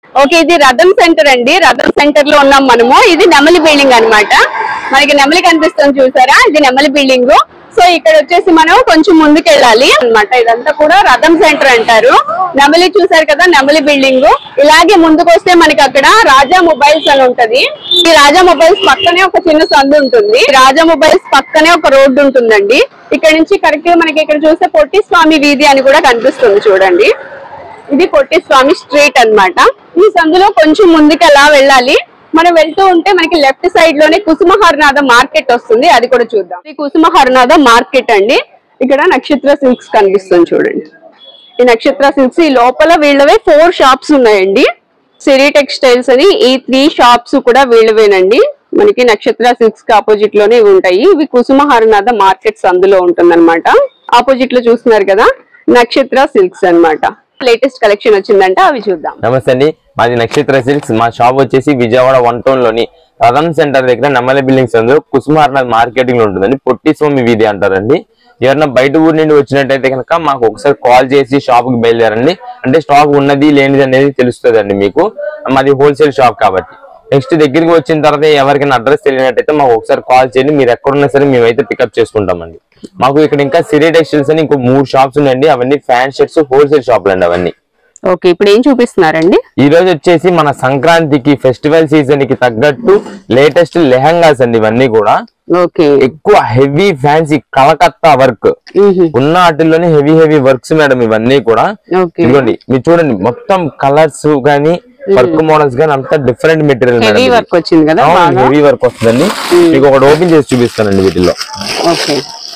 Okay, ఇది రథం centre అండి. రథం సెంటర్ లో ఉన్నాం మనము. ఇది నెమలి బిల్డింగ్ అన్నమాట. మనకి నెమలి కనిపిస్తుంది చూసారా, ఇది నెమలి బిల్డింగ్. సో ఇక్కడ వచ్చేసి మనం కొంచెం ముందుకు వెళ్ళాలి అన్నమాట. ఇదంతా కూడా రథం సెంటర్ అంటారు. నెమలి చూసారు కదా, నెమలి బిల్డింగ్. ఇలాగే ముందుకు వస్తే మనకి అక్కడ రాజా మొబైల్స్ అని ఉంటది. ఈ రాజా మొబైల్స్ పక్కనే ఒక చిన్న సందు ఉంటుంది. రాజా మొబైల్స్ పక్కనే ఒక రోడ్డు ఉంటుందండి. ఇక్కడ నుంచి కరెక్ట్ గా మనకి ఇక్కడ చూస్తే పొట్టి స్వామి వీధి అని కూడా కనిపిస్తుంది చూడండి. ఇది పొట్టి స్వామి స్ట్రీట్ అన్నమాట. ఈ సందులో కొంచెం ముందుకు ఎలా వెళ్ళాలి. మనం వెళ్తూ ఉంటే మనకి లెఫ్ట్ సైడ్ లోనే కుసుమహరనాథ మార్కెట్ వస్తుంది, అది కూడా చూద్దాం. ఈ కుసుమహరనాథ మార్కెట్ అండి. ఇక్కడ నక్షత్ర సిల్క్స్ కనిపిస్తుంది చూడండి. ఈ నక్షత్ర సిల్క్స్ ఈ లోపల వీళ్ళవే 4 షాప్స్ ఉన్నాయండి. సిరి టెక్స్టైల్స్ అని ఈ 3 షాప్స్ కూడా వీళ్ళవేనండి. మనకి నక్షత్ర సిల్క్స్ కి ఆపోజిట్ లోనే ఉంటాయి. ఇవి కుసుమహరనాథ మార్కెట్స్ అందులో ఉంటుందన్నమాట. ఆపోజిట్ లో చూస్తున్నారు కదా, నక్షత్ర సిల్క్స్ అన్నమాట. లేటెస్ట్ కలెక్షన్ వచ్చిందంట, అవి చూద్దాం. నమస్తే అండి, మాది నక్షత్ర సిల్క్స్. మా షాప్ వచ్చేసి విజయవాడ 1 టౌన్ లోని రథం సెంటర్ దగ్గర నెమలి బిల్డింగ్స్ అందులో కుసుమహరనాథ్ మార్కెటింగ్ లో ఉంటుందండి. పొట్టి స్వామి వీధి అంటారండి. ఎవరైనా బయట ఊరి నుండి వచ్చినట్టయితే కనుక మాకు ఒకసారి కాల్ చేసి షాప్ కి బయలుదేరండి. అంటే స్టాక్ ఉన్నది లేనిది అనేది తెలుస్తుంది అండి మీకు. మాది హోల్సేల్ షాప్ కాబట్టి. నెక్స్ట్ దగ్గరికి వచ్చిన తర్వాత ఎవరికైనా అడ్రస్ తెలియనట్టయితే మాకు ఒకసారి కాల్ చేయండి. మీరు ఎక్కడున్నా సరే మేమైతే పికప్ చేసుకుంటామండి. మాకు ఇక్కడ ఇంకా సిరి టెక్స్టైల్స్ అని ఇంకో 3 షాప్స్ ఉన్నాయండి. అవన్నీ ఫ్యాన్ షర్ట్స్ హోల్సేల్ షాపులు అండి అవన్నీ. ఓకే, ఇప్పుడు ఏం చూపిస్తున్నారండి? ఈ రోజు వచ్చేసి మన సంక్రాంతికి ఫెస్టివల్ సీజన్ కి తగ్గట్టు లేటెస్ట్ లెహంగాస్ అండి ఇవన్నీ కూడా. ఓకే, ఎక్కువ హెవీ ఫ్యాన్సీ కలకత్తా వర్క్ ఉన్న వాటిల్లోనే హెవీ వర్క్స్ మేడం ఇవన్నీ కూడా. ఇదిగోండి మీరు చూడండి, మొత్తం కలర్స్ గానీ వర్క్ మోడల్స్ గానీ అంతా different material madam. Heavy work వచ్చింది కదా, హెవీ వర్క్ వస్తుందండి. మీకు ఒకటి ఓపెన్ చేసి చూపిస్తానండి వీటిల్లో. ఓకే,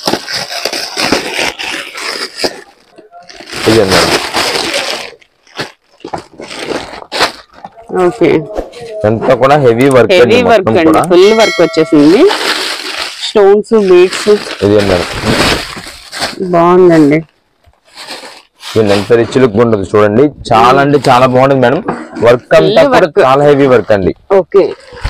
ఇదే మేడం. ఓకే, అంతా కూడా హెవీ వర్క్ హెవీ వర్క్ అండి. ఫుల్ వర్క్ వచ్చేసింది, స్టోన్స్ బీడ్స్. ఇదే మేడం, బాగుందండి. ఎంత రిచ్ లుక్ ఉంటుంది చూడండి. చాలా అంటే చాలా బాగుంటుంది మేడం. వర్క్ అంతా కూడా చాలా హెవీ వర్క్ అండి. ఓకే,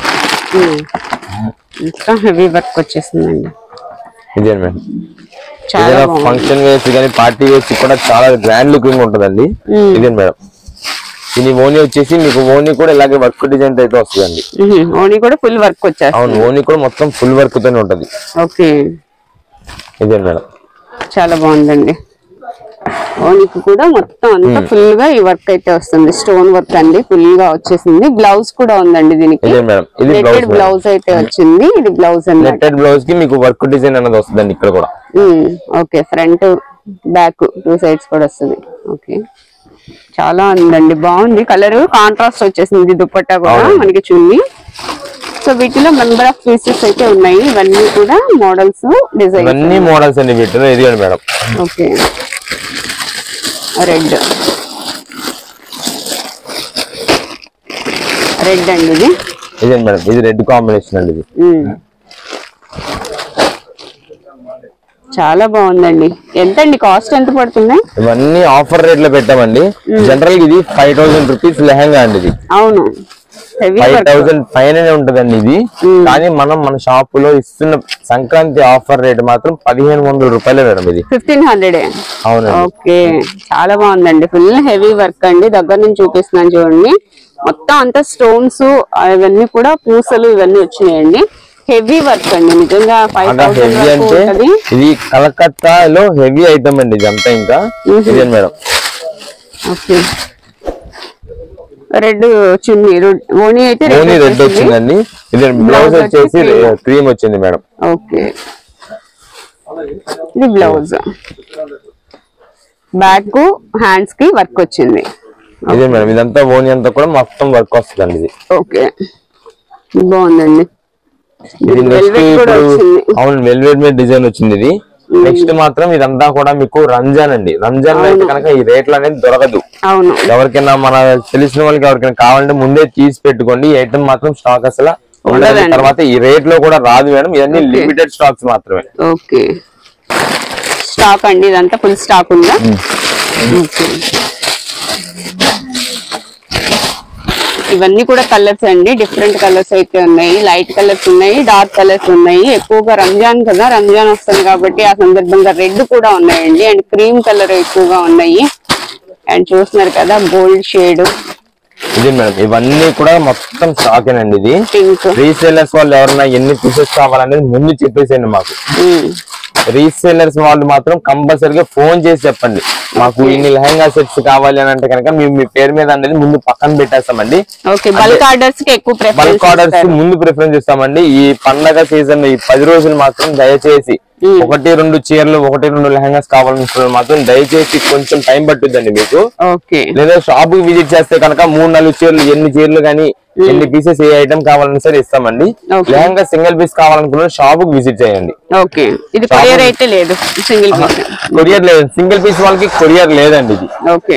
ఇంకా హెవీ వర్క్ వచ్చేసిందండి. ఇదే మేడం, ఫంక్షన్ వేసి కానీ పార్టీ వేసి కూడా చాలా గ్రాండ్ లుకింగ్ ఉంటుందండి. ఇదే మేడం. ఇది ఓనీ వచ్చేసి మీకు ఓనీ కూడా ఇలాగే వర్క్ డిజైన్ అయితే వస్తుందండి. ఓనీ కూడా ఫుల్ వర్క్ వచ్చేస్తుంది. అవును, ఓనీ కూడా మొత్తం ఫుల్ వర్క్ తోనే ఉంటది. ఓకే, ఇదే మేడం, చాలా బాగుందండి. ఓనీకి కూడా మొత్తం అంతా ఫుల్ గా ఈ వర్క్ అయితే వస్తుంది. స్టోన్ వర్క్ అండి, ఫుల్ గా వచ్చేసింది. బ్లౌజ్ కూడా ఉందండి దీనికి. నెట్టెడ్ బ్లౌజ్ అయితే వచ్చింది. ఇది బ్లౌజ్ అండి. నెట్టెడ్ బ్లౌజ్ కి మీకు వర్క్ డిజైన్ అనేది వస్తుందండి ఇక్కడ కూడా. ఓకే, ఫ్రంట్ బ్యాక్ 2 సైడ్స్ కూడా వస్తుంది. ఓకే, చాలా ఉందండి, బాగుంది. కలర్ కాంట్రాస్ట్ వచ్చేసింది. దుపట్టా కూడా మనకి చున్నీ. సో వీటిలో నంబర్ ఆఫ్ పీసెస్ అయితే ఉన్నాయి. ఇవన్నీ కూడా మోడల్స్, డిజైన్ అన్ని మోడల్స్ అండి వీటిలో. ఇది మేడం. ఓకే, రెడ్ అండి ఇది. ఇదే మేడం, ఇది రెడ్ కాంబినేషన్ అండి. ఇది చాలా బాగుందండి. ఎంత అండి కాస్ట్, ఎంత పడుతున్నాయి? ఇవన్నీ ఆఫర్ రేట్ లో పెట్టామండి. జనరల్ ఇది 5000 రూపీస్ లెహంగా అండి ఇది. అవును, 5000 పైన ఉంటదండి ఇది. కానీ మనం మన షాప్ లో ఇస్తున్న సంక్రాంతి ఆఫర్ రేట్ మాత్రం 1500 రూపాయలే మేడం. ఇది 1500. అవును. ఓకే, చాలా బాగుందండి. ఫుల్ హెవీ వర్క్ అండి. దగ్గర నుంచి చూపిస్తున్నాను చూడండి. మొత్తం అంతా స్టోన్స్ ఇవన్నీ కూడా పూసలు ఇవన్నీ వచ్చినాయండి. హెవీ వర్క్ అండి నిజంగా. 5000 అంటే ఇది కలకత్తాలో హెవీ ఐటమ్ అండి ఇదంతా. ఇంకా ఇదే madam. Okay, red chunni, oni అయితే రెడ్ వచ్చిందండి. ఇది బ్లౌజ్ వచ్చేసి క్రీమ్ వచ్చింది మేడం. ఓకే, ఇది బ్లౌజ్. బ్యాక్ హ్యాండ్స్ కి వర్క్ వచ్చింది. ఇదే మేడం, ఇదంతా ఓనీ అంతా కూడా మొత్తం వర్క్ వస్తుందండి ఇది. ఓకే, బాగుందండి. ఇది నెక్స్ట్ అవును వెల్వెట్ మీద డిజైన్ వచ్చింది ఇది. నెక్స్ట్ మాత్రం ఇదంతా కూడా మీకు రంజాన్ అండి. రంజాన్ లో అయితే కనుక ఈ రేట్లు అనేది దొరకదు. అవును, ఎవరికైనా మన తెలిసిన వాళ్ళకి ఎవరికైనా కావాలంటే ముందే తీసి పెట్టుకోండి. ఈ ఐటమ్ మాత్రం స్టాక్ అసలు ఉండదు. తర్వాత ఈ రేట్ లో కూడా రాదు మేడం. ఇవన్నీ లిమిటెడ్ స్టాక్స్ మాత్రమే. ఓకే, స్టాక్ అండి ఇదంతా ఫుల్ స్టాక్ ఉందా? ఇవన్నీ కూడా కలర్స్ అండి. డిఫరెంట్ కలర్స్ అయితే ఉన్నాయి. లైట్ కలర్స్ ఉన్నాయి, డార్క్ కలర్స్ ఉన్నాయి. ఎక్కువగా రంజాన్ కదా, రంజాన్ వస్తుంది కాబట్టి ఆ సందర్భంగా రెడ్ కూడా ఉన్నాయండి. అండ్ క్రీమ్ కలర్ ఎక్కువగా ఉన్నాయి. అండ్ చూస్తున్నారు కదా గోల్డ్ షేడ్, ఇది మేడం ఇవన్నీ కూడా మొత్తం స్టాక్ అండి. ఇది రీసేలర్స్ వాళ్ళు ఎవరన్నా ఎన్ని పీసెస్ కావాలనేది ముందు చెప్పేసేయండి మాకు. రీసేలర్స్ వాళ్ళు మాత్రం కంపల్సరీగా ఫోన్ చేసి చెప్పండి మాకు ఇన్ని లెహంగా సెట్స్ కావాలి అని అంటే కనుక మేము మీ పేరు మీద అనేది ముందు పక్కన పెట్టేస్తామండి. బల్క్ ఆర్డర్స్ ముందు ప్రిఫరెన్స్ ఇస్తామండి. ఈ పండగ సీజన్ ఈ 10 రోజులు మాత్రం దయచేసి 1-2 చీరలు 1-2 లెహంగాస్ కావాలనుకున్న మాత్రం దయచేసి కొంచెం టైం పట్టుద్దండి మీకు. లేదా షాప్ కి విజిట్ చేస్తే కనుక 3-4 చీరలు ఎన్ని చీరలు కానీ ఎన్ని పీసెస్ ఏ ఐటమ్ కావాలన్నా సరే ఇస్తామండి. లెహంగా సింగిల్ పీస్ కావాలనుకున్న షాప్ కి విజిట్ చేయండి. కొరియర్ అయితే లేదు, కొరియర్ లేదు, సింగిల్ పీస్ వాళ్ళకి కొరియర్ లేదండి. ఇది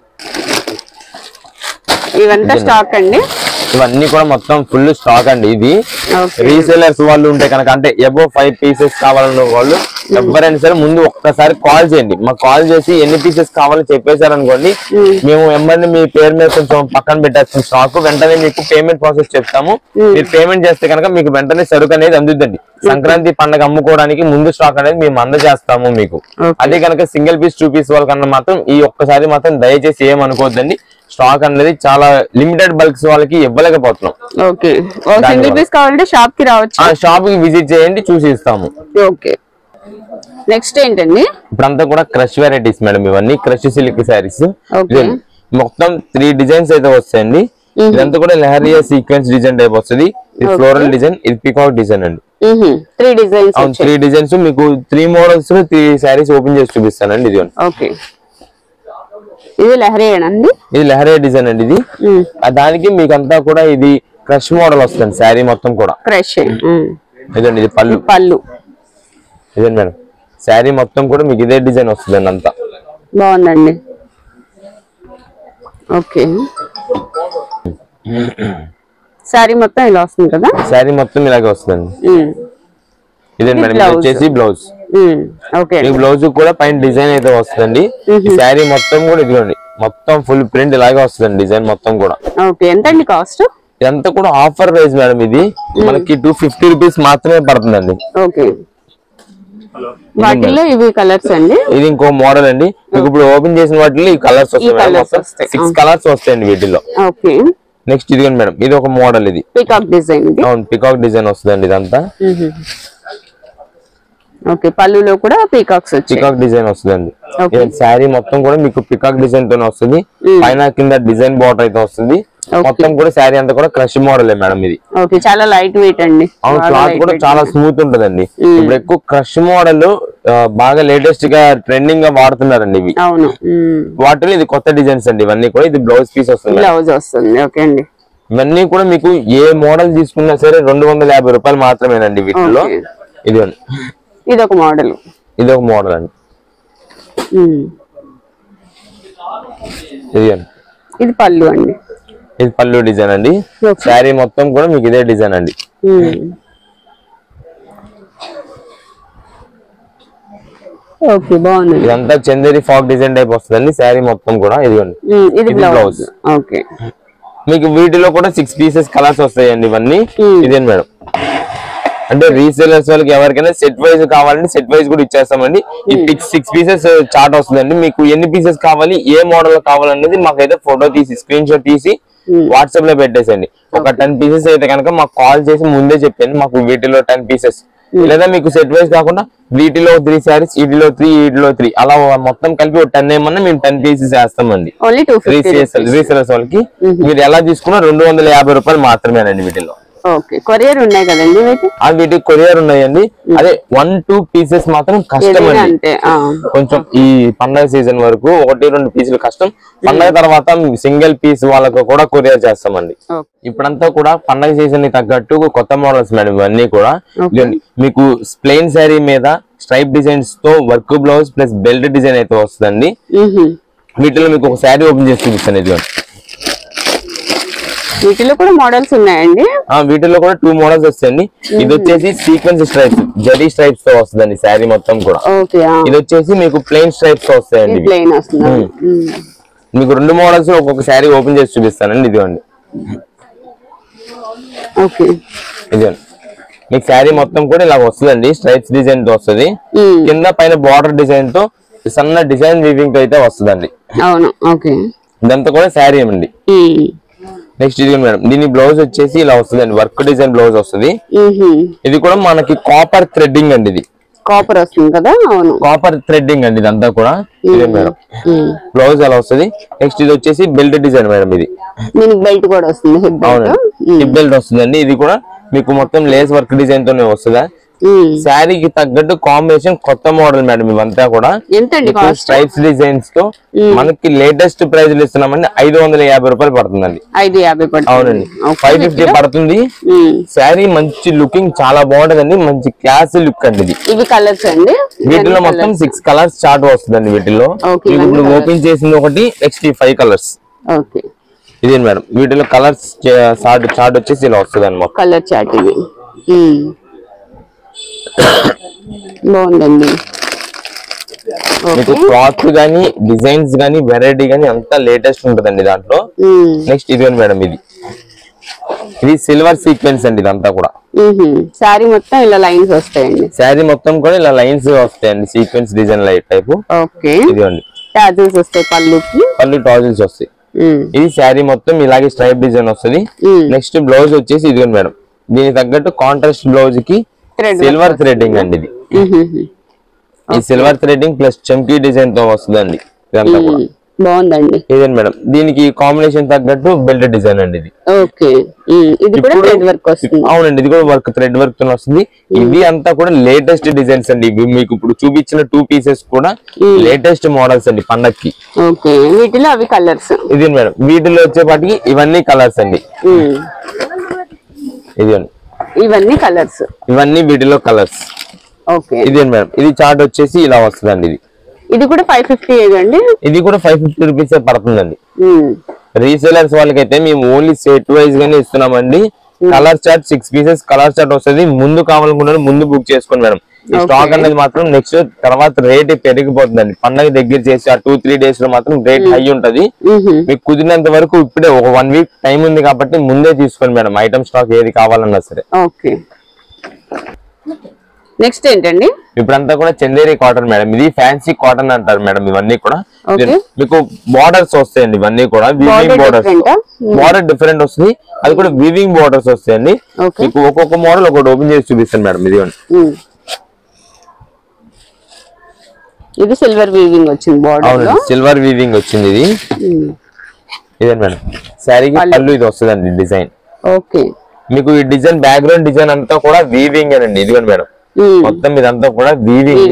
ఇవంతా స్టాక్ అండి. ఇవన్నీ కూడా మొత్తం ఫుల్ స్టాక్ అండి. ఇది రీసేలర్స్ వాళ్ళు ఉంటే కనుక అంటే అబోవ్ 5 పీసెస్ కావాలన్న వాళ్ళు ఎవరైనా సరే ముందు ఒక్కసారి కాల్ చేయండి. మాకు కాల్ చేసి ఎన్ని పీసెస్ కావాలని చెప్పేశారనుకోండి, మేము ఎంబర్ని మీ పేరు మీద కొంచెం పక్కన పెట్టేస్తాం స్టాక్. వెంటనే మీకు పేమెంట్ ప్రాసెస్ చెప్తాము. మీరు పేమెంట్ చేస్తే కనుక మీకు వెంటనే సరుకు అనేది అందుద్దండి. సంక్రాంతి పండుగ అమ్ముకోవడానికి ముందు స్టాక్ అనేది మేము అందజేస్తాము మీకు. అదే కనుక సింగిల్ పీస్ 2 పీస్ వాళ్ళకన్నా మాత్రం ఈ ఒక్కసారి మాత్రం దయచేసి ఏమనుకోవద్దండి. స్టాక్ అనేది చాలా లిమిటెడ్ బల్క్స్ వాళ్ళకి ఇవ్వలేకపోతున్నాం. సింగిల్ పీస్ కావాలంటే షాప్ కి రావచ్చు, షాప్ కి విజిట్ చేయండి, చూసి ఇస్తాము. నెక్స్ట్ ఏంటండి? ఇప్పుడంతా కూడా క్రష్ వెరైటీస్ మేడం. ఇవన్నీ క్రష్ సిల్క్ శారీస్. మొత్తం 3 డిజైన్స్ అయితే వస్తాయండి. ఇదంతా కూడా లెహరియా సీక్వెన్స్ డిజైన్ టైప్ వస్తుంది. ఇది ఫ్లోరల్ డిజైన్, ఇది పికాక్ డిజైన్ అండి. 3 డిజైన్స్ మీకు 3 మోడల్స్ 3 శారీస్ ఓపెన్ చేసి చూపిస్తానండి. ఇది ఇది లెహరియా ఇది లెహరియా డిజైన్ అండి. ఇది దానికి మీకు అంతా కూడా ఇది క్రష్ మోడల్ వస్తుంది శారీ మొత్తం కూడా. క్రష్ ఇదండి, ఇది పళ్ళు ఇదే మేడం. శారీ మొత్తం కూడా మీకు ఇదే డిజైన్ వస్తుంది అంతా. బాగుందండి. శారీ మొత్తం ఇలా వస్తుంది కదా? శారీ మొత్తం ఇలాగే వస్తుందండి. ఇదే మేడం. ఇది వచ్చేసి బ్లౌజ్. బ్లౌజ్ కూడా పైన డిజైన్ అయితే వస్తుందండి. శారీ మొత్తం కూడా ఇదిగోండి, మొత్తం ఫుల్ ప్రింట్ ఇలాగే వస్తుందండి డిజైన్ మొత్తం కూడా. ఎంతండి కాస్ట్? ఇదంతా కూడా ఆఫర్ ప్రైస్ మేడం. ఇది మనకి 250 రూపీస్ మాత్రమే పడుతుందండి. వాటిల్లో ఇవి కలర్స్ అండి. ఇది ఇంకో మోడల్ అండి. మీకు ఇప్పుడు ఓపెన్ చేసిన వాటిలో ఈ కలర్స్ వస్తాయి. 6 కలర్స్ వస్తాయండి వీటిలో. నెక్స్ట్ ఇదిగోండి మేడం, ఇది ఒక మోడల్. ఇది పికాక్ డిజైన్. అవును, పికాక్ డిజైన్ వస్తుందండి ఇదంతా. పళ్ళులో కూడా పికాక్ డిజైన్ వస్తుందండి. శారీ మొత్తం కూడా మీకు పికాక్ డిజైన్ తోనే వస్తుంది. పైన కింద డిజైన్ బార్డర్ అయితే వస్తుంది. మొత్తం కూడా శారీ అంతా కూడా క్రష్ మోడల్ మేడం. ఇది చాలా లైట్ వెయిట్ అండి. అవును, క్లాత్ కూడా చాలా స్మూత్ ఉంటదండి. ఇప్పుడు ఎక్కువ క్రష్ మోడల్ బాగా లేటెస్ట్ గా ట్రెండింగ్ గా వాడుతున్నారండి ఇవి. వాటిలో ఇది కొత్త డిజైన్స్ అండి. ఇవన్నీ కూడా ఇది బ్లౌజ్ పీస్ వస్తుంది. ఇవన్నీ కూడా మీకు ఏ మోడల్ తీసుకున్నా సరే 250 రూపాయలు మాత్రమేనండి వీటిలో. ఇదొక మోడల్ అండి. ఇది పళ్ళు అండి. ఇది పళ్ళు డిజైన్ అండి. శారీ మొత్తం కూడా మీకు ఇదే డిజైన్ అండి. బాగుంది. ఇదంతా చందేరి ఫాక్ డిజైన్ టైప్ వస్తుందండి. శారీ మొత్తం కూడా ఇదిగోండి, ఇది బ్లౌజ్. మీకు వీటిలో కూడా 6 పీసెస్ కలర్స్ వస్తాయండి. ఇవన్నీ ఇదే మేడం. అంటే రీసేలర్స్ వాళ్ళకి ఎవరికైనా సెట్ వైజ్ కావాలంటే సెట్ వైజ్ కూడా ఇచ్చేస్తామండి. ఈ 6 పీసెస్ చార్ట్ వస్తుందండి. మీకు ఎన్ని పీసెస్ కావాలి, ఏ మోడల్ కావాలనేది మాకైతే ఫోటో తీసి స్క్రీన్ షాట్ తీసి వాట్సాప్ లో పెట్టేసండి. ఒక 10 పీసెస్ అయితే కనుక మాకు కాల్ చేసి ముందే చెప్పండి మాకు వీటిలో 10 పీసెస్. లేదా మీకు సెట్ వైజ్ కాకుండా వీటిలో 3 శారీస్, వీటిలో 3, వీటిలో 3 అలా మొత్తం కలిపి 10 ఏమన్నా మేము 10 పీసెస్ వేస్తామండి. రీసేలర్స్ వాళ్ళకి మీరు ఎలా తీసుకున్నా 250 రూపాయలు మాత్రమేనండి వీటిలో. కొరియర్ ఉన్నాయి కదండి వీటికి కొరియర్ ఉన్నాయండి. అదే 1-2 పీసెస్ మాత్రం కష్టం అండి. కొంచెం ఈ పండగ సీజన్ వరకు 1-2 పీసులు కష్టం. పండగ తర్వాత సింగిల్ పీస్ వాళ్ళకు కూడా కొరియర్ చేస్తామండి. ఇప్పుడంతా కూడా పండగ సీజన్ ని తగ్గట్టు కొత్త మోడల్స్ మేడం. ఇవన్నీ కూడా మీకు ప్లెయిన్ శారీ మీద స్ట్రైప్ డిజైన్స్ తో work blouse plus belt design అయితే వస్తుందండి. వీటిలో మీకు ఒక శారీ ఓపెన్ చేసి చూపిస్తాను. ఇదిగోండి, వీటిలో కూడా మోడల్స్ ఉన్నాయండి. వీటిలో కూడా 2 మోడల్స్ వస్తాయండి. ఇది వచ్చేసి సీక్వెన్స్ స్ట్రైప్స్, జరీ స్ట్రైప్స్ తో వస్తుందండి శారీ మొత్తం కూడా. ఇది వచ్చేసి మీకు ప్లెయిన్ స్ట్రైప్స్ తో వస్తాయండి. మీకు 2 మోడల్స్ ఒక్కొక్క శారీ ఓపెన్ చేసి చూపిస్తానండి. ఇదిగోండి, ఇదిగోండి మీకు శారీ మొత్తం కూడా ఇలా వస్తుందండి. స్ట్రైప్స్ డిజైన్ తో వస్తుంది. కింద పైన బార్డర్ డిజైన్ తో సన్న డిజైన్ వీవింగ్ తో అయితే వస్తుందండి. ఇదంతా కూడా శారీ అండి. నెక్స్ట్ ఇది మేడం, దీని బ్లౌజ్ వచ్చేసి ఇలా వస్తుంది అండి, వర్క్ డిజైన్ బ్లౌజ్ వస్తుంది. ఇది కూడా మనకి కాపర్ థ్రెడ్డింగ్ అండి, ఇది కాపర్ వస్తుంది కదా. అవును, కాపర్ థ్రెడ్డింగ్ అండి ఇదంతా కూడా. ఇదే మేడం బ్లౌజ్ ఎలా వస్తుంది. నెక్స్ట్ ఇది వచ్చేసి బెల్ట్ డిజైన్ మేడం, ఇది దీనికి బెల్ట్ కూడా వస్తుంది. హిప్ బెల్ట్ వస్తుంది అండి. ఇది కూడా మీకు మొత్తం లేస్ వర్క్ డిజైన్ తోనే వస్తుందా. శారీకి తగ్గట్టు కాంబినేషన్ కొత్త మోడల్ మేడం ఇవంతా కూడా. స్ట్రైప్స్ డిజైన్స్ తో మనకి లేటెస్ట్ ప్రైస్ ఇస్తున్నామండి. 550 రూపాయలు పడుతుందండి. 550 అవునండి, 550 పడుతుంది. శారీ మంచి లుకింగ్ చాలా బాగుంటదండి, మంచి క్లాస్ లుక్ అండి ఇది. ఇవి కలర్స్ అండి, వీటిలో మొత్తం 6 కలర్స్ చార్ట్ వస్తుందండి. వీటిలో ఇప్పుడు ఓపెన్ చేసింది ఒకటి, నెక్స్ట్ 5 కలర్స్. ఇదే మేడం వీటిలో కలర్స్ చార్ట్ వచ్చేసి ఇలా వస్తుంది అనమాట. కలర్ చార్ట్ ఇది బాగుందండి. మీకు క్లాత్ గానీ డిజైన్స్ గానీ వెరైటీ గానీ అంతా లేటెస్ట్ ఉంటదండి దాంట్లో. నెక్స్ట్ ఇది మేడం, ఇది సిల్వర్ సీక్వెన్స్ అండి ఇదంతా కూడా. శారీ మొత్తం ఇలా లైన్స్ వస్తాయండి. శారీ మొత్తం కూడా ఇలా లైన్స్ వస్తాయండి, సీక్వెన్స్ డిజైన్ లైట్ టైప్. ఇదిగోండి టాజిల్స్ వస్తాయి, పళ్ళు టాజిల్స్ వస్తాయి. ఇది శారీ మొత్తం ఇలాగే స్ట్రైప్ డిజైన్ వస్తుంది. నెక్స్ట్ బ్లౌజ్ వచ్చేసి ఇదిగోండి మేడం, దీనికి తగ్గట్టు కాంట్రాస్ట్ బ్లౌజ్ కి సిల్వర్ థ్రెడ్డింగ్ అండి ఇది. ఈ silver threading plus chunky design తో వస్తుందండి ఇదంతా కూడా. బాగుందండి. ఇదే మేడం దీనికి కాంబినేషన్ తగ్గట్టు బెల్ట్ డిజైన్ అండి ఇది. అవునండి, ఇది కూడా వర్క్ థ్రెడ్ వర్క్ తో వస్తుంది. ఇవి అంతా కూడా లేటెస్ట్ డిజైన్స్ అండి. ఇవి మీకు ఇప్పుడు చూపించిన 2 పీసెస్ కూడా లేటెస్ట్ మోడల్స్ అండి పండక్కి. వీటిలో అవి కలర్స్. ఇది మేడం వీటిలో వచ్చేపాటికి ఇవన్నీ కలర్స్ అండి. ఇవన్నీ కలర్స్, ఇవన్నీ వీటిలో కలర్స్. ఇదే మేడం ఇది చార్ట్ వచ్చేసి ఇలా వస్తుందండి. ఇది కూడా 550 అండి. ఇది కూడా 550 రూపీస్ పడుతుందండి. రీసేలర్స్ వాళ్ళకైతే మేము ఓన్లీ సెట్ వైజ్ గానే ఇస్తున్నామండి. Colour chart 6 pieces colour chart వస్తుంది. ముందు కావాలనుకున్నారు ముందు బుక్ చేసుకోండి మేడం. ఈ స్టాక్ అనేది మాత్రం నెక్స్ట్ తర్వాత రేట్ పెరిగిపోతుందండి. పండగ దగ్గర చేసి ఆ 2-3 డేస్ లో మాత్రం రేట్ హై ఉంటది. మీకు కుదిరినంత వరకు ఇప్పుడే ఒక 1 వీక్ టైం ఉంది కాబట్టి ముందే తీసుకోండి మేడం, ఐటమ్ స్టాక్ ఏది కావాలన్నా సరే. నెక్స్ట్ ఏంటండి? ఇప్పుడంతా కూడా చందేరి కాటన్ మేడం, ఇది ఫ్యాన్సీ కాటన్ అంటారు మేడం. ఇవన్నీ కూడా మీకు బార్డర్స్ వస్తాయండి. ఇవన్నీ కూడా వీవింగ్ బార్డర్స్, బార్డర్ డిఫరెంట్ వస్తుంది. అది కూడా వీవింగ్ బార్డర్స్ వస్తాయండి. మీకు ఒక్కొక్క మోడల్ ఒకటి ఓపెన్ చేసి చూపిస్తాను మేడం. ఇది సిల్వర్ వీవింగ్ వచ్చింది బార్డర్. సిల్వర్ వీవింగ్ వచ్చింది ఇది. ఇదే మేడం శారీకి పళ్ళు ఇది వస్తుందండి డిజైన్. మీకు ఈ డిజైన్ బ్యాక్గ్రౌండ్ డిజైన్ అంతా కూడా వీవింగ్ అండి. ఇదిగోండి మేడం మొత్తం ఇదంతా కూడా వీవింగ్.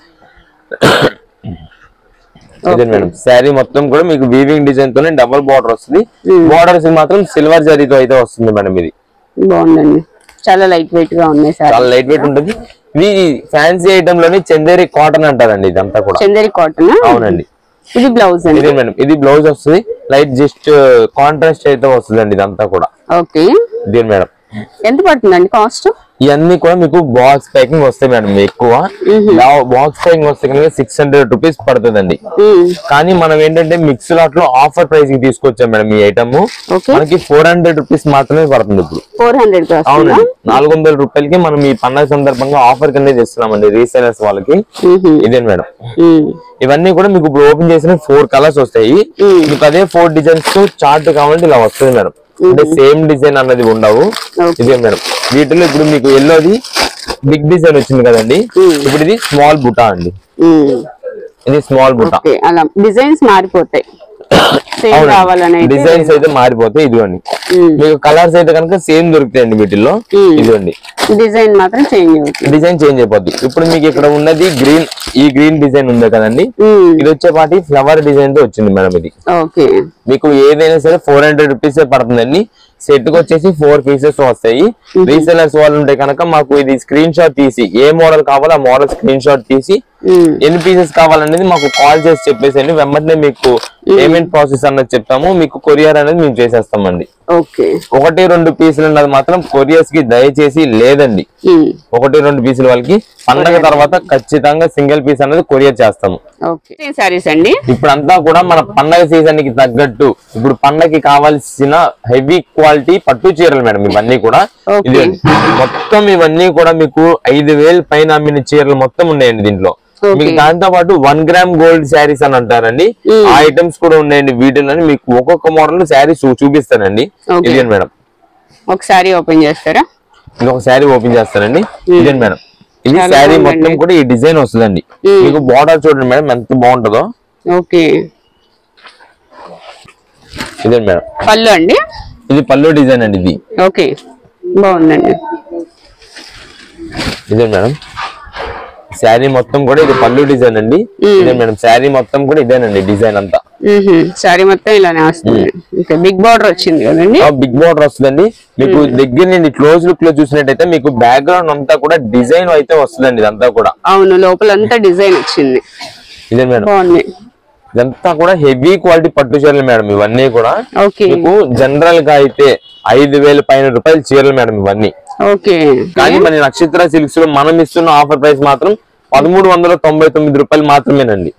ఇదే మేడం శారీ మొత్తం కూడా మీకు వీవింగ్ డిజైన్ తోనే డబుల్ బార్డర్ వస్తుంది. బార్డర్స్ మాత్రం సిల్వర్ జరీతో అయితే వస్తుంది మేడం. ఇది బాగుందండి, చాలా లైట్ వెయిట్ గా ఉన్నాయి. చాలా లైట్ వెయిట్ ఉంటుంది. ఇది ఫ్యాన్సీ ఐటమ్ లోని చందేరి కాటన్ అంటారండి. ఇదంతా కూడా చందేరి కాటన్. అవునండి. ఇది బ్లౌజ్ అండి. ఇదే మేడం ఇది బ్లౌజ్ వస్తుంది. లైట్ జస్ట్ కాంట్రాస్ట్ అయితే వస్తుందండి ఇదంతా కూడా. ఇదే మేడం ఎంత పడుతుందండి కాస్ట్? ఇవన్నీ కూడా మీకు బాక్స్ ప్యాకింగ్ వస్తాయి మేడం. ఎక్కువ బాక్స్ ప్యాకింగ్ వస్తే కనుక 600 రూపీస్ పడుతుందండి. కానీ మనం ఏంటంటే మిక్స్ లాట్ లో ఆఫర్ ప్రైస్ కి తీసుకొచ్చాం మేడం. ఈ ఐటమ్ మనకి 400 రూపీస్ మాత్రమే పడుతుంది ఇప్పుడు. 400. అవునండి, 400 రూపాయలకి మనం ఈ పండుగ సందర్భంగా ఆఫర్ కింద చేస్తున్నామండి రీసేలర్స్ వాళ్ళకి. ఇదే మేడం ఇవన్నీ కూడా మీకు ఇప్పుడు ఓపెన్ చేసిన 4 కలర్స్ వస్తాయి. మీకు అదే 4 డిజైన్స్ తో చార్ట్ కావాలంటే ఇలా వస్తుంది మేడం. అంటే సేమ్ డిజైన్ అన్నది ఉండవు. ఇదే మేడం వీటిలో ఇప్పుడు మీకు ఎల్లోది బిగ్ డిజైన్ వచ్చింది కదండి. ఇప్పుడు ఇది స్మాల్ బుటా అండి. ఇది స్మాల్ బుటా. అలా డిజైన్స్ మారిపోతాయి, డిజైన్స్ అయితే మారిపోతాయి. ఇదిగోండి మీకు కలర్స్ అయితే కనుక సేమ్ దొరుకుతాయండి వీటిల్లో. ఇదిగోండి డిజైన్ మాత్రం డిజైన్ చేంజ్ అయిపోద్ది. ఇప్పుడు మీకు ఇక్కడ ఉన్నది గ్రీన్, ఈ గ్రీన్ డిజైన్ ఉంది కదండి. ఇది వచ్చేపాటి ఫ్లవర్ డిజైన్ తో వచ్చింది మేడం. ఇది మీకు ఏదైనా సరే 400 రూపీస్ పడుతుందండి. సెట్ కి వచ్చేసి 4 పీసెస్ వస్తాయి. రీసెలర్స్ వాళ్ళు ఉంటే కనుక మాకు ఇది స్క్రీన్ షాట్ తీసి ఏ మోడల్ కావాలో ఆ మోడల్ స్క్రీన్ షాట్ తీసి ఎన్ని పీసెస్ కావాలనేది మాకు కాల్ చేసి చెప్పేసేయండి. వెంటనే మీకు పేమెంట్ ప్రాసెస్ అన్నది చెప్తాము. మీకు కొరియర్ అనేది మేము చేసేస్తామండి. 1-2 పీసులు అన్నది మాత్రం కొరియర్స్ కి దయచేసి లేదండి. 1-2 పీసులు వాళ్ళకి పండగ తర్వాత ఖచ్చితంగా సింగిల్ పీస్ అనేది కొరియర్ చేస్తాము. ఇప్పుడంతా కూడా మన పండగ సీజన్ కి తగ్గట్టు ఇప్పుడు పండగకి కావాల్సిన హెవీ క్వాలిటీ పట్టు చీరలు మేడం. ఇవన్నీ కూడా ఇది మొత్తం ఇవన్నీ కూడా మీకు 5000 పైన అమ్మిన చీరలు మొత్తం ఉన్నాయండి దీంట్లో. మీకు దాంతో పాటు 1 గ్రామ్ గోల్డ్ శారీస్ అని అంటారండి. ఆ ఐటమ్స్ కూడా ఉన్నాయండి. వీటిలోని మీకు ఒక్కొక్క మోడల్ శారీస్ చూపిస్తానండి. ఇదే మేడం, ఒక శారీ ఓపెన్ చేస్తారా? ఇంకొక శారీ ఓపెన్ చేస్తానండి. ఇదే మేడం, ఇది శారీ మొత్తం కూడా ఈ డిజైన్ వస్తుందండి. మీకు బార్డర్ చూడండి మేడం ఎంత బాగుంటుందో. ఓకే, ఇదే మేడం పళ్ళు అండి. ఇది పళ్ళు డిజైన్ అండి. ఇది ఓకే, బాగుందండి. ఇదే మేడం శారీ మొత్తం కూడా ఇది పళ్ళు డిజైన్ అండి. ఇదే మేడం శారీ మొత్తం కూడా ఇదేనండి డిజైన్ అంతా. శారీ మొత్తం ఇలానే వస్తుంది. బిగ్ బార్డర్ వచ్చింది కదండి. బిగ్ బార్డర్ వస్తుందండి. మీకు దగ్గర నుండి క్లోజ్ లుక్ లో చూసినట్టయితే మీకు బ్యాక్గ్రౌండ్ అంతా కూడా డిజైన్ అయితే వస్తుందండి. ఇదంతా కూడా అవును, లోపలంతా డిజైన్ వచ్చింది. ఇదే మేడం, బాగుంది. ఇదంతా కూడా హెవీ క్వాలిటీ పట్టు చీరలు మేడం. ఇవన్నీ కూడా మీకు జనరల్ గా అయితే 5,000 పైన రూపాయలు చీరలు మేడం ఇవన్నీ. కానీ మన నక్షత్ర సిల్క్స్ లో మనం ఇస్తున్న ఆఫర్ ప్రైస్ మాత్రం 1,399 రూపాయలు మాత్రమేనండి.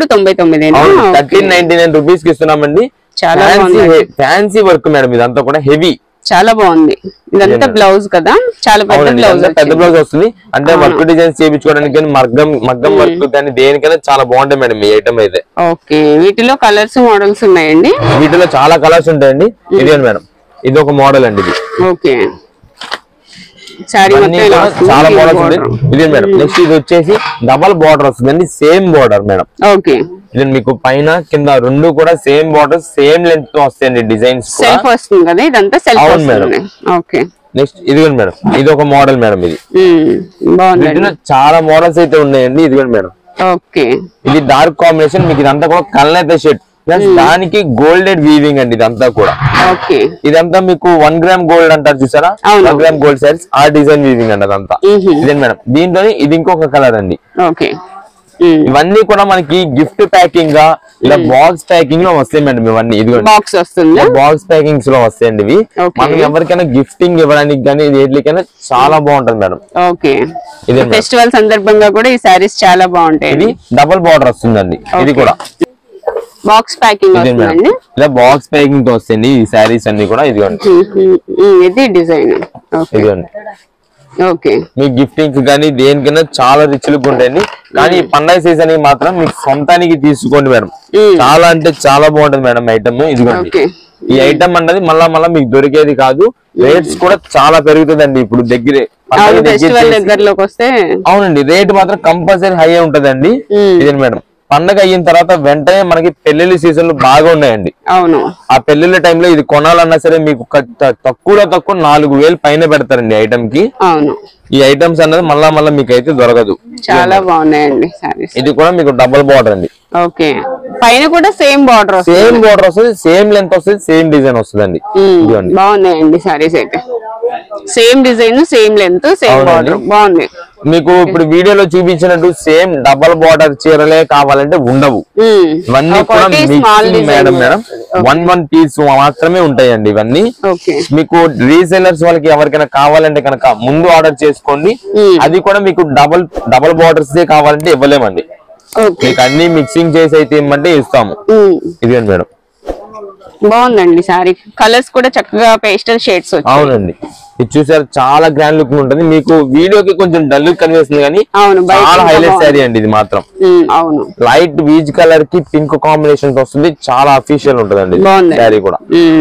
1399 రూపీస్ కి ఇస్తున్నామండి. చాలా ఫ్యాన్సీ వర్క్ మేడం, ఇదంతా కూడా హెవీ, చాలా బాగుంది. ఇదంతా బ్లౌజ్ కదా, చాలా పెద్ద బ్లౌజ్ వస్తుంది. అంటే వర్క్ డిజైన్స్ చేయించుకోవడానికి కానీ మగ్గం వర్క్ కానీ దేనికైనా చాలా బాగుంటాయి మేడం ఈ ఐటమ్ అయితే. ఓకే, వీటిలో కలర్స్ మోడల్స్ ఉన్నాయండి. వీటిలో చాలా కలర్స్ ఉంటాయండి. ఇదే మేడం, ఇది ఒక మోడల్ అండి. ఇది ఓకే, చాలా మోడల్స్ ఉంది. ఇదే మేడం, నెక్స్ట్ ఇది వచ్చేసి డబల్ బార్డర్ వస్తుందండి. Same border madam. ఓకే, ఇది మీకు పైన కింద రెండు కూడా సేమ్ బార్డర్ సేమ్ లెంత్ తో వస్తాయండి. డిజైన్స్ సెల్ఫ్ వస్తుంది కదా, ఇదంతా సెల్ఫ్ వస్తుంది. ఓకే, నెక్స్ట్ ఇదిగోండి మేడం, ఇది ఒక మోడల్ మేడం. ఇది బాగుంది. చాలా మోడల్స్ అయితే ఉన్నాయండి. ఇదిగోండి మేడం. ఓకే, ఇది డార్క్ కాంబినేషన్. మీకు ఇదంతా కూడా కల్నేత షేడ్ ప్లస్ దానికి గోల్డెడ్ వీవింగ్ అండి. ఇదంతా కూడా ఇదంతా మీకు 1 గ్రామ్ గోల్డ్ అంటారు చూసారా, 1 గ్రామ్ గోల్డ్ సారీస్ ఆ డిజైన్ వీవింగ్ అండి అదంతా. ఇదే మేడం, దీంట్లో ఇది ఇంకొక కలర్ అండి. ఇవన్నీ కూడా మనకి గిఫ్ట్ ప్యాకింగ్ గా ఇలా బాక్స్ ప్యాకింగ్ లో వస్తాయి మేడం. ఇవన్నీ ఇది బాక్స్ వస్తుంది, బాక్స్ ప్యాకింగ్స్ లో వస్తాయండి ఇవి. మనం ఎవరికైనా గిఫ్టింగ్ ఇవ్వడానికి కానీ ఎట్లకైనా చాలా బాగుంటది మేడం. ఓకే, ఇదే ఫెస్టివల్ సందర్భంగా కూడా ఈ సారీస్ చాలా బాగుంటాయి. ఇది డబుల్ బార్డర్ వస్తుందండి. ఇది కూడా బాక్స్ ప్యాకింగ్ వస్తుందండి. ఇలా బాక్స్ ప్యాకింగ్ తో వస్తాయండి ఈ సారీస్ అన్ని కూడా. ఇదిగోండి, ఇది డిజైన్. ఇదిగోండి, ఓకే, మీ గిఫ్టింగ్స్ కానీ దేనికైనా చాలా రిచ్ లుక్ ఉంటాయండి. కానీ పండగ సీజన్ కి మాత్రం మీకు సొంతానికి తీసుకోండి మేడం. చాలా అంటే చాలా బాగుంటది మేడం ఐటమ్. ఇదిగోండి, ఈ ఐటమ్ అన్నది మళ్ళా మీకు దొరికేది కాదు. రేట్స్ కూడా చాలా పెరుగుతుందండి ఇప్పుడు దగ్గరలోకి వస్తే. అవునండి, రేట్ మాత్రం కంపల్సరీ హై ఉంటదండి. ఇదే మేడం, పండగ అయిన తర్వాత వెంటనే మనకి పెళ్లిళ్ళ సీజన్లు బాగా ఉన్నాయండి. అవును, ఆ పెళ్లిళ్ళ టైంలో ఇది కొనాలన్నా సరే మీకు తక్కువలో తక్కువ 4,000 పైన పెడతారండి ఐటమ్ కి. అవును, ఈ ఐటమ్స్ అన్నది మళ్ళా మీకు అయితే దొరకదు. చాలా బాగున్నాయండి. ఇది కూడా మీకు డబుల్ బార్డర్ అండి. ఓకే, పైన కూడా సేమ్ బార్డర్ వస్తుంది, సేమ్ లెంత్ వస్తుంది, సేమ్ డిజైన్ వస్తుందండి. బాగున్నాయండి సారీస్ అయితే. Same design, same length, same border బాగుంది. మీకు ఇప్పుడు వీడియోలో చూపించినట్టు సేమ్ డబల్ బార్డర్ చీరలే కావాలంటే ఉండవు. ఇవన్నీ కూడా మేడం 1 పీస్ మాత్రమే ఉంటాయండి ఇవన్నీ. మీకు రీసెలర్స్ వాళ్ళకి ఎవరికైనా కావాలంటే కనుక ముందు ఆర్డర్ చేసుకోండి. అది కూడా మీకు డబల్ బార్డర్స్ కావాలంటే ఇవ్వలేమండి. మీకు అన్ని మిక్సింగ్ చేసి అయితే ఇవ్వమంటే ఇస్తాము. ఇదేంటి మేడం, బాగుందండి సారీ. కలర్స్ కూడా చక్కగా పేస్టల్ షేడ్స్. అవునండి, ఇది చూసారు చాలా గ్రాండ్ లుక్ ఉంటుంది. మీకు వీడియోకి కొంచెం డల్ లుక్ కనిపిస్తుంది కానీ చాలా హైలైట్ శారీ అండి ఇది మాత్రం. అవును, లైట్ బీచ్ కలర్ కి పింక్ కాంబినేషన్ వస్తుంది. చాలా అఫీషియల్ ఉంటదండి శారీ కూడా.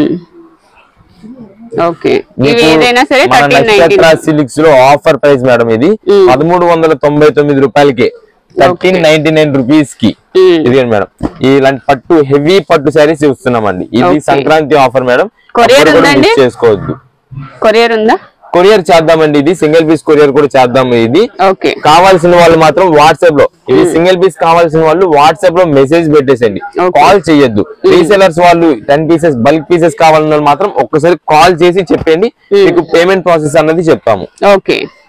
ఓకే, నక్షత్ర సిల్క్స్ లో ఆఫర్ ప్రైస్ మేడం ఇది 1,399 రూపాయలకి, 1399 రూపీస్ కి. ఇది మేడం, ఇలాంటి పట్టు హెవీ పట్టు శారీస్ ఇస్తున్నామండి. ఇది సంక్రాంతి ఆఫర్ మేడం. చేసుకోవద్దు. కొరియర్ ఉందా? కొరియర్ చేద్దామండి. ఇది సింగిల్ పీస్ కొరియర్ కూడా చేద్దాము. ఇది కావాల్సిన వాళ్ళు మాత్రం వాట్సాప్ లో, ఇది సింగిల్ పీస్ కావాల్సిన వాళ్ళు వాట్సాప్ లో మెసేజ్ పెట్టేసండి, కాల్ చేయొద్దు. రీసెలర్స్ వాళ్ళు 10 పీసెస్ బల్క్ పీసెస్ కావాలన్న వాళ్ళు మాత్రం ఒక్కసారి కాల్ చేసి చెప్పండి, మీకు పేమెంట్ ప్రాసెస్ అన్నది చెప్తాము. ఓకే.